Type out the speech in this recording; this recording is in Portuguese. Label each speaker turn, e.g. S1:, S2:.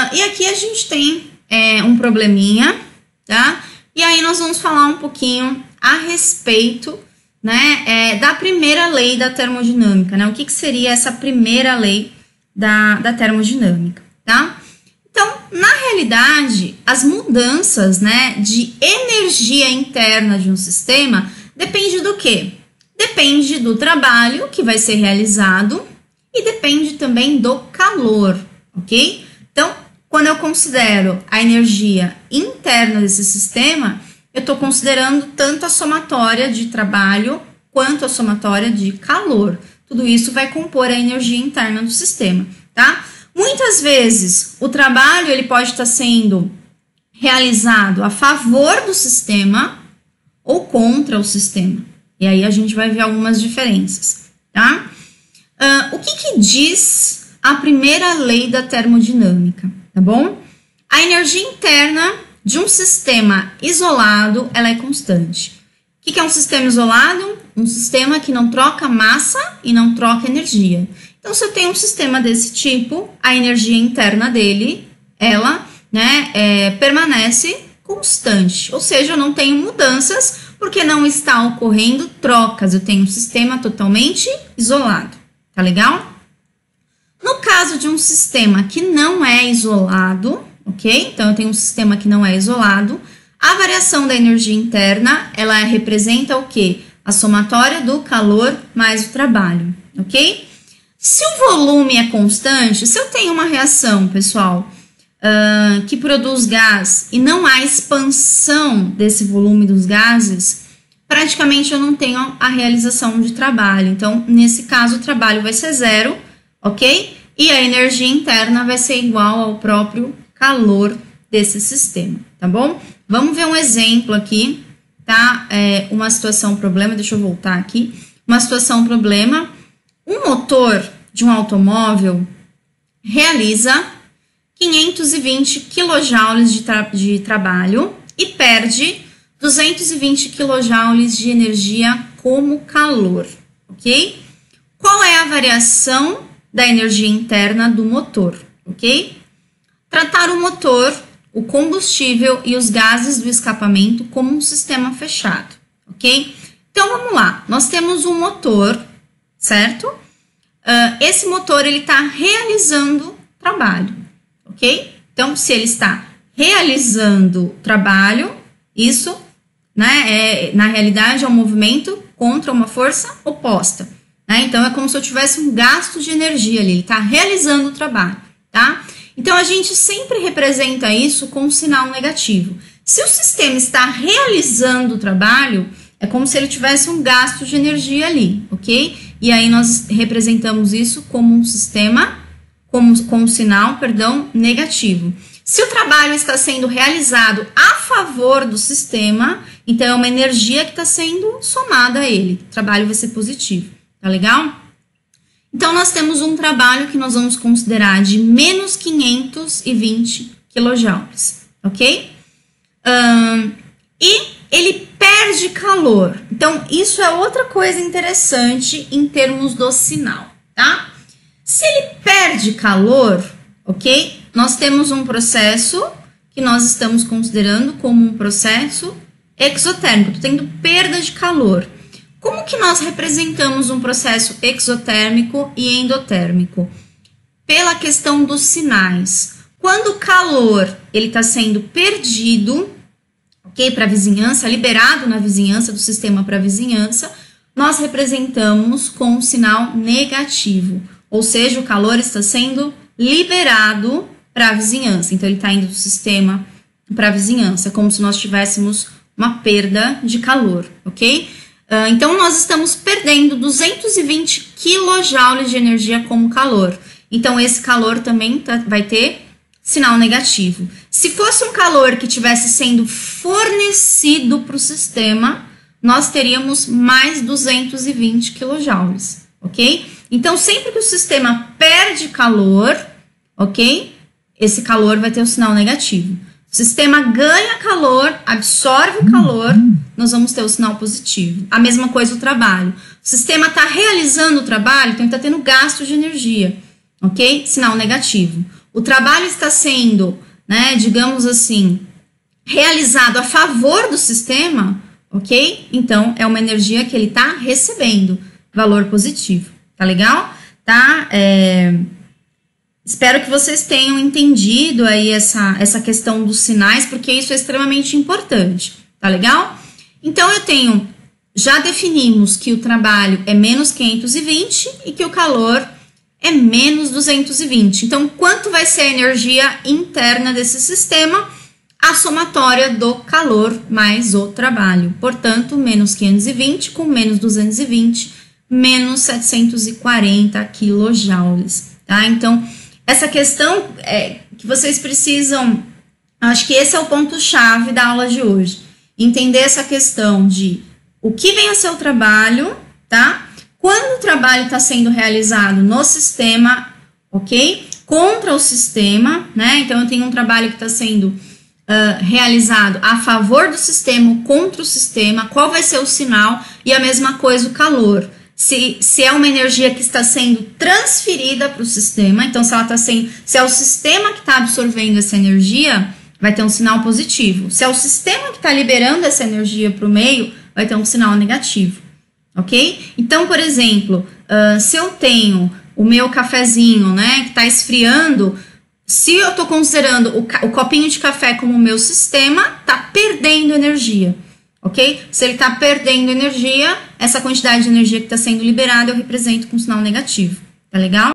S1: E aqui a gente tem um probleminha, tá? E aí nós vamos falar um pouquinho a respeito, né, da primeira lei da termodinâmica, né? O que seria essa primeira lei da termodinâmica, tá? Então, na realidade, as mudanças, né, de energia interna de um sistema depende do quê? Depende do trabalho que vai ser realizado e depende também do calor, ok? Então, quando eu considero a energia interna desse sistema, eu estou considerando tanto a somatória de trabalho quanto a somatória de calor. Tudo isso vai compor a energia interna do sistema, tá? Muitas vezes, o trabalho ele pode estar sendo realizado a favor do sistema ou contra o sistema. E aí a gente vai ver algumas diferenças, tá? O que diz a primeira lei da termodinâmica, tá bom? A energia interna de um sistema isolado, ela é constante. O que é um sistema isolado? Um sistema que não troca massa e não troca energia. Então, se eu tenho um sistema desse tipo, a energia interna dele, ela, né, permanece constante. Ou seja, eu não tenho mudanças, porque não está ocorrendo trocas. Eu tenho um sistema totalmente isolado. Tá legal? No caso de um sistema que não é isolado, ok? Então, eu tenho um sistema que não é isolado. A variação da energia interna, ela representa o quê? A somatória do calor mais o trabalho, ok? Se o volume é constante, se eu tenho uma reação, pessoal, que produz gás e não há expansão desse volume dos gases, praticamente eu não tenho a realização de trabalho. Então, nesse caso, o trabalho vai ser zero, ok? E a energia interna vai ser igual ao próprio calor desse sistema, tá bom? Vamos ver um exemplo aqui, tá? Uma situação problema, deixa eu voltar aqui. Uma situação problema. Um motor de um automóvel realiza 520 kJ de trabalho e perde 220 kJ de energia como calor, ok? Qual é a variação da energia interna do motor, ok? Tratar o motor, o combustível e os gases do escapamento como um sistema fechado, ok? Então, vamos lá. Nós temos um motor, certo? Esse motor, ele está realizando trabalho, ok? Então, se ele está realizando trabalho, isso, né, na realidade, é um movimento contra uma força oposta, né? Então, é como se eu tivesse um gasto de energia ali, ele está realizando o trabalho, tá? Então, a gente sempre representa isso com um sinal negativo. Se o sistema está realizando o trabalho, é como se ele tivesse um gasto de energia ali, ok? E aí, nós representamos isso como um sistema, com um sinal, perdão, negativo. Se o trabalho está sendo realizado a favor do sistema, então é uma energia que está sendo somada a ele. O trabalho vai ser positivo, tá legal? Então, nós temos um trabalho que nós vamos considerar de menos 520 kJ, ok? E ele perde calor. Então, isso é outra coisa interessante em termos do sinal, tá? Se ele perde calor, ok? Nós temos um processo que nós estamos considerando como um processo exotérmico. Estou tendo perda de calor. Como que nós representamos um processo exotérmico e endotérmico? Pela questão dos sinais. Quando o calor ele está sendo perdido, ok, para a vizinhança, liberado na vizinhança, do sistema para a vizinhança, nós representamos com um sinal negativo. Ou seja, o calor está sendo liberado para a vizinhança. Então, ele está indo do sistema para a vizinhança, como se nós tivéssemos uma perda de calor, ok? Então, nós estamos perdendo 220 kJ de energia como calor. Então, esse calor também vai ter sinal negativo. Se fosse um calor que estivesse sendo fornecido para o sistema, nós teríamos mais 220 kJ, ok? Então, sempre que o sistema perde calor, ok? Esse calor vai ter um sinal negativo. O sistema ganha calor, absorve o calor, nós vamos ter o sinal positivo. A mesma coisa o trabalho. O sistema está realizando o trabalho, então está tendo gasto de energia, ok? Sinal negativo. o trabalho está sendo, né, digamos assim, realizado a favor do sistema, ok? Então, é uma energia que ele está recebendo, valor positivo, tá legal? Tá? Espero que vocês tenham entendido aí essa questão dos sinais, porque isso é extremamente importante, tá legal? Então, já definimos que o trabalho é menos 520 e que o calor é menos 220. Então, quanto vai ser a energia interna desse sistema? A somatória do calor mais o trabalho. Portanto, menos 520 com menos 220, menos 740 quilojoules, tá? Então, essa questão que vocês precisam, acho que esse é o ponto-chave da aula de hoje. Entender essa questão de o que vem a ser o trabalho, tá? Quando o trabalho está sendo realizado no sistema, ok? Contra o sistema, né? Então, eu tenho um trabalho que está sendo realizado a favor do sistema ou contra o sistema, qual vai ser o sinal? E a mesma coisa o calor. Se é uma energia que está sendo transferida para o sistema, então se é o sistema que está absorvendo essa energia, vai ter um sinal positivo. Se é o sistema que está liberando essa energia para o meio, vai ter um sinal negativo, ok? Então, por exemplo, se eu tenho o meu cafezinho, né, que está esfriando, se eu estou considerando o copinho de café como o meu sistema, está perdendo energia, ok? Se ele está perdendo energia, essa quantidade de energia que está sendo liberada eu represento com sinal negativo, tá legal?